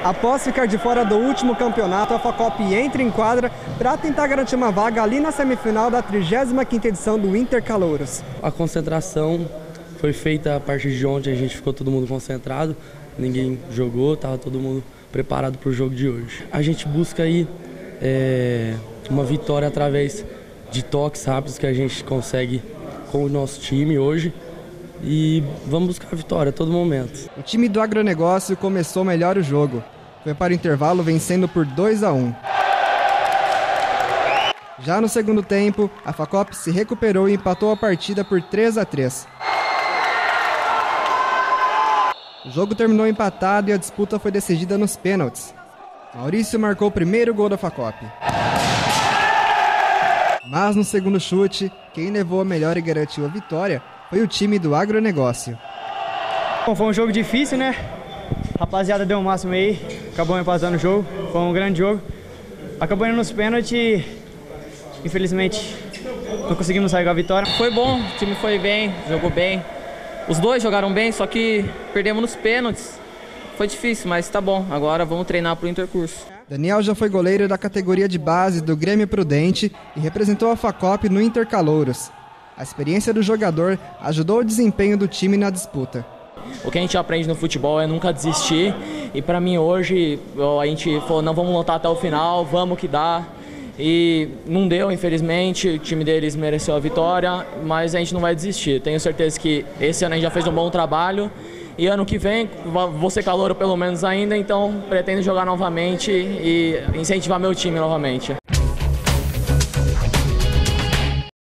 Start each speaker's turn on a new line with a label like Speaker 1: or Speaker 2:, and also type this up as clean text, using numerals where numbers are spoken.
Speaker 1: Após ficar de fora do último campeonato, a Facop entra em quadra para tentar garantir uma vaga ali na semifinal da 35ª edição do Intercalouros.
Speaker 2: A concentração foi feita a partir de ontem, a gente ficou todo mundo concentrado, ninguém jogou, estava todo mundo preparado para o jogo de hoje. A gente busca aí uma vitória através de toques rápidos que a gente consegue com o nosso time hoje. E vamos buscar a vitória a todo momento.
Speaker 1: O time do agronegócio começou melhor o jogo. Foi para o intervalo vencendo por 2-1. Já no segundo tempo, a Facop se recuperou e empatou a partida por 3-3. O jogo terminou empatado e a disputa foi decidida nos pênaltis. Maurício marcou o primeiro gol da Facop. Mas no segundo chute, quem levou a melhor e garantiu a vitória foi o time do agronegócio.
Speaker 3: Bom, foi um jogo difícil, né? A rapaziada deu o máximo aí, acabou empatando o jogo, foi um grande jogo. Acabou indo nos pênaltis e, infelizmente, não conseguimos sair com a vitória.
Speaker 4: Foi bom, o time foi bem, jogou bem. Os dois jogaram bem, só que perdemos nos pênaltis. Foi difícil, mas tá bom, agora vamos treinar pro intercurso.
Speaker 1: Daniel já foi goleiro da categoria de base do Grêmio Prudente e representou a Facop no Intercalouros. A experiência do jogador ajudou o desempenho do time na disputa.
Speaker 4: O que a gente aprende no futebol é nunca desistir. E para mim hoje a gente falou, não, vamos lutar até o final, vamos que dá. E não deu, infelizmente, o time deles mereceu a vitória, mas a gente não vai desistir. Tenho certeza que esse ano a gente já fez um bom trabalho. E ano que vem, vou ser calouro pelo menos ainda, então pretendo jogar novamente e incentivar meu time novamente.